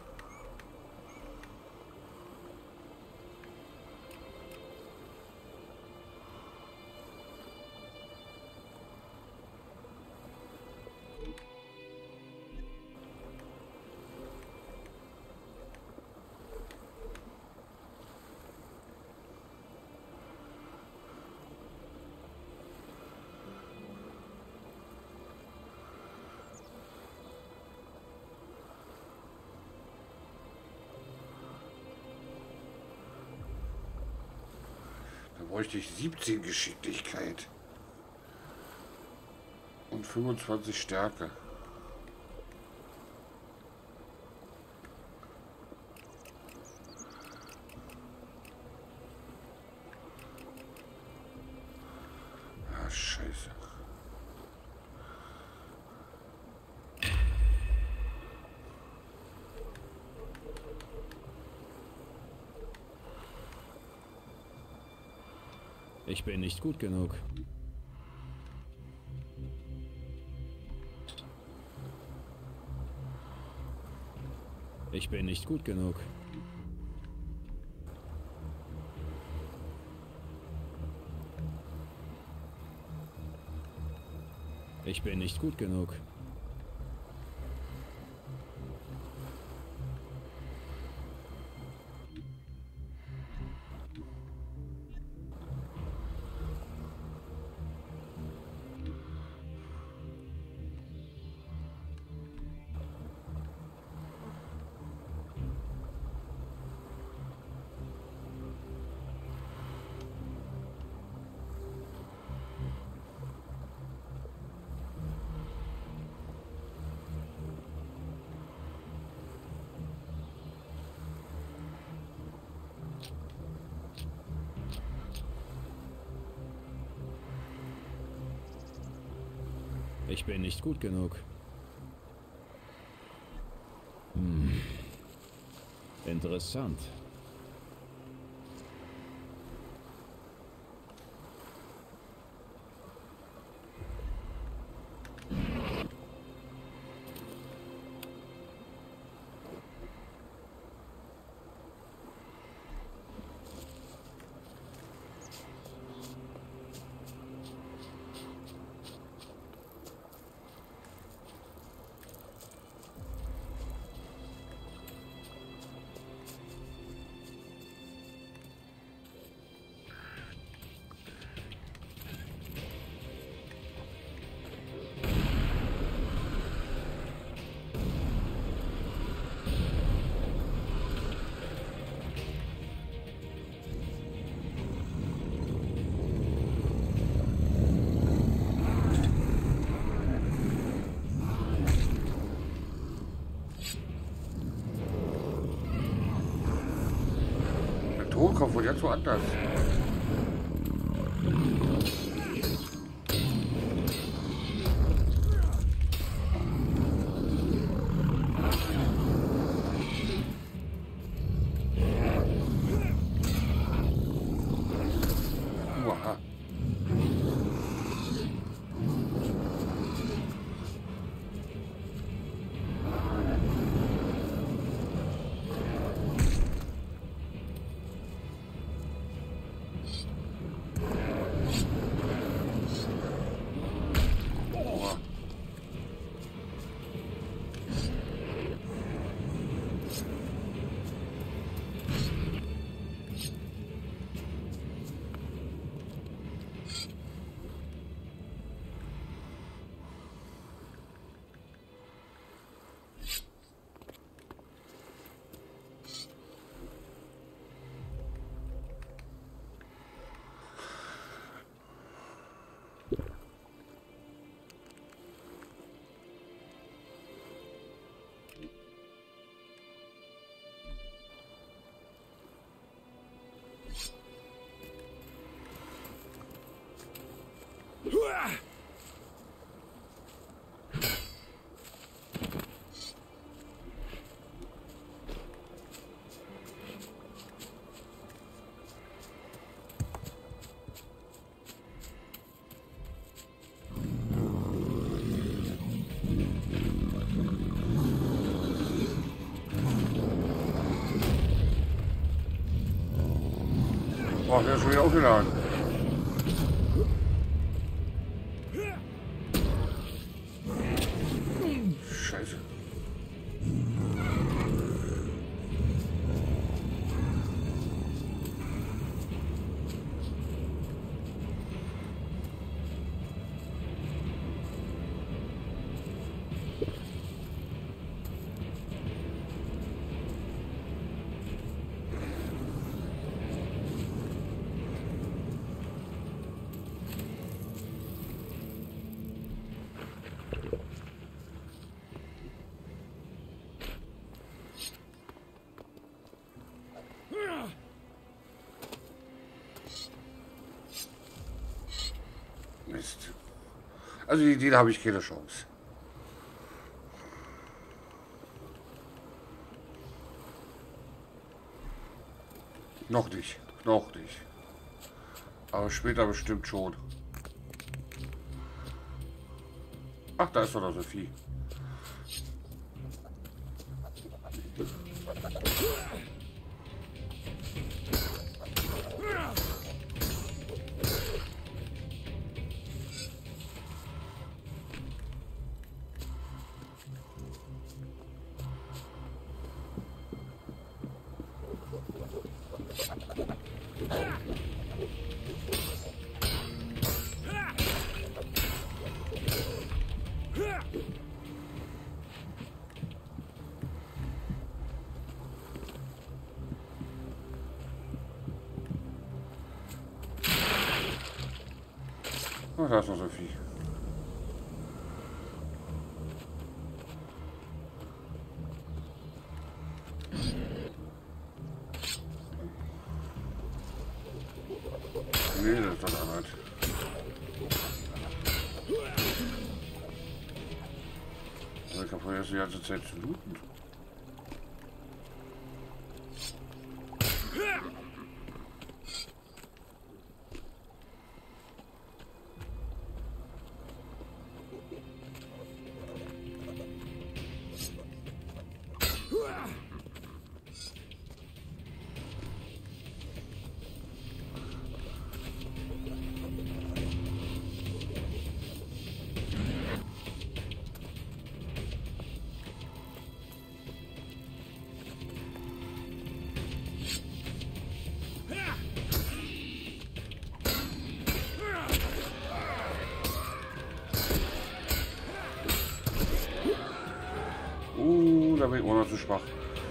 Bräuchte ich siebzehn Geschicklichkeit und fünfundzwanzig Stärke. Ah, scheiße. Ich bin nicht gut genug. Ich bin nicht gut genug. Ich bin nicht gut genug. Ich bin nicht gut genug. Hm. Interessant. Tonkopf wohl jetzt woanders. Uah. Oh, der ist schon wieder aufgeladen. Scheiße. Mist. Also die Idee habe ich keine Chance. Noch nicht. Noch nicht. Aber später bestimmt schon. Ach, da ist doch noch Sophie. Oh, da ist noch Sophie. Nee, das ist doch Arbeit. Also ich kann vorher die ganze Zeit zu looten. Uh, da bin ich auch noch zu schwach.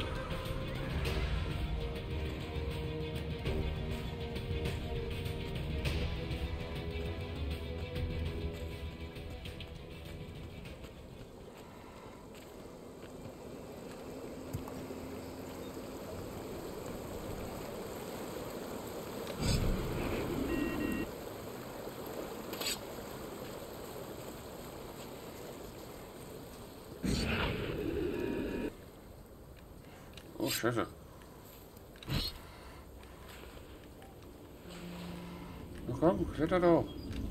Oh, Scheiße. Na komm, kletter doch.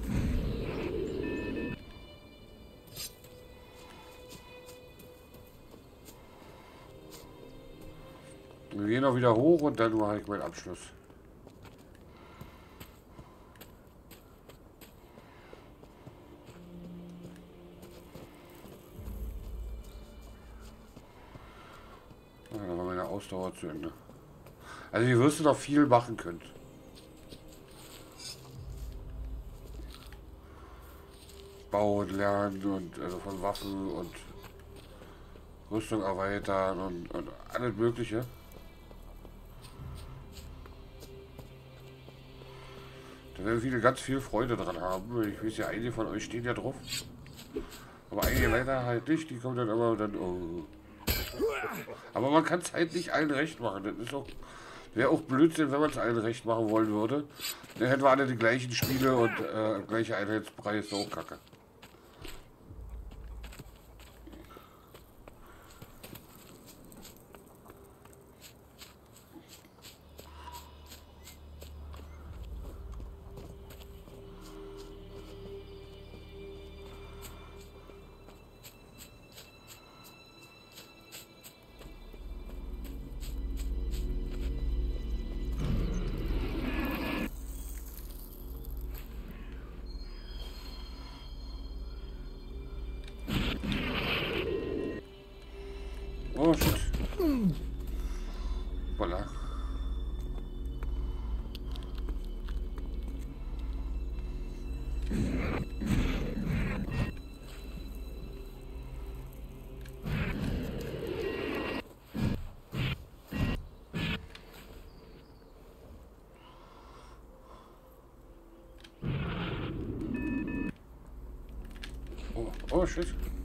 Wir gehen auch wieder hoch und dann mache ich meinen Abschluss. Da war meine Ausdauer zu Ende. Also hier wirst du noch viel machen können. Bauen, lernen und also von Waffen und Rüstung erweitern und, und alles Mögliche. Da werden viele ganz viel Freude dran haben. Ich weiß ja, einige von euch stehen ja drauf. Aber einige leider halt nicht. Die kommen dann immer dann. Oh. Aber man kann es halt nicht allen recht machen. Das ist auch Wäre auch Blödsinn, wenn man es allen recht machen wollen würde. Dann hätten wir alle die gleichen Spiele und äh, gleiche Einheitspreis, so kacke. Oh shit. Voila. Oh, oh shit.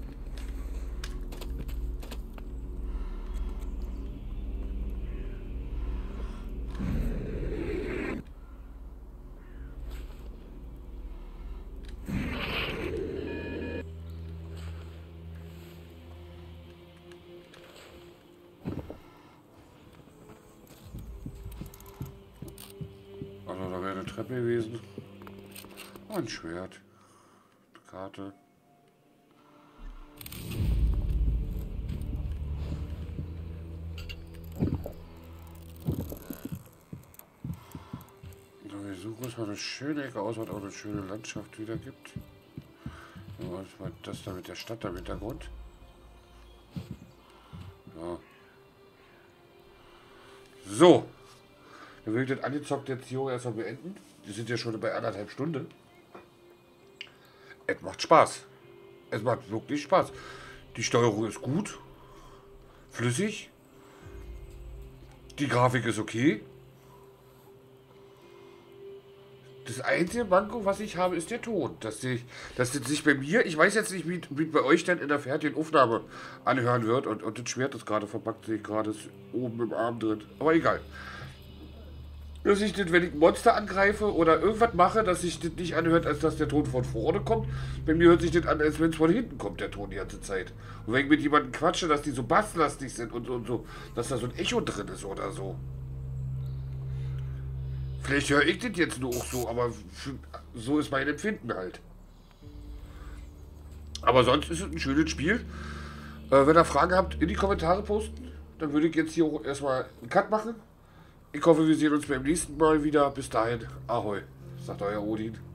Also da wäre eine Treppe gewesen. Ein Schwert. Karte. So, wir suchen uns mal eine schöne Ecke aus, was auch eine schöne Landschaft wieder gibt. So, was war das da mit der Stadt da im Hintergrund? Ja. So. Dann will ich das angezockt jetzt hier erstmal beenden. Wir sind ja schon bei anderthalb Stunden. Es macht Spaß. Es macht wirklich Spaß. Die Steuerung ist gut. Flüssig. Die Grafik ist okay. Das einzige Manko, was ich habe, ist der Ton. Dass, ich, dass das sich bei mir, ich weiß jetzt nicht, wie, wie bei euch dann in der fertigen Aufnahme anhören wird. Und, und das Schwert ist gerade verpackt, sehe ich gerade, ist oben im Arm drin. Aber egal. Dass ich das, wenn ich ein Monster angreife oder irgendwas mache, dass sich das nicht anhört, als dass der Ton von vorne kommt. Bei mir hört sich das an, als wenn es von hinten kommt, der Ton die ganze Zeit. Und wenn ich mit jemandem quatsche, dass die so basslastig sind und, und so, dass da so ein Echo drin ist oder so. Vielleicht höre ich das jetzt nur auch so, aber für, so ist mein Empfinden halt. Aber sonst ist es ein schönes Spiel. Äh, wenn ihr Fragen habt, in die Kommentare posten. Dann würde ich jetzt hier auch erstmal einen Cut machen. Ich hoffe, wir sehen uns beim nächsten Mal wieder. Bis dahin, Ahoi, sagt euer Odin.